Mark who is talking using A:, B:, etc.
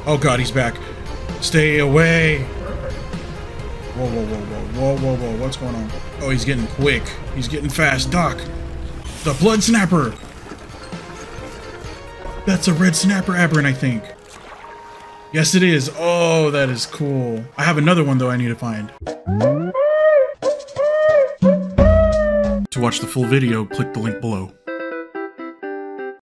A: Oh god, he's back. Stay away. Whoa, whoa, whoa, whoa, whoa, whoa, whoa. What's going on? Oh, he's getting quick. He's getting fast. Doc. The blood snapper. That's a red snapper aberrant, I think. Yes, it is. Oh, that is cool. I have another one, though, I need to find. To watch the full video, click the link below.